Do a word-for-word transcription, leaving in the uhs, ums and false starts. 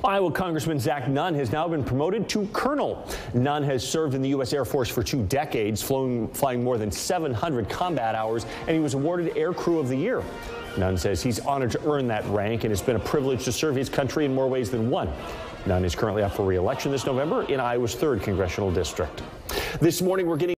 Iowa Congressman Zach Nunn has now been promoted to colonel. Nunn has served in the U S Air Force for two decades, flown, flying more than seven hundred combat hours, and he was awarded Air Crew of the Year. Nunn says he's honored to earn that rank, and it's been a privilege to serve his country in more ways than one. Nunn is currently up for re-election this November in Iowa's third congressional district. This morning, we're getting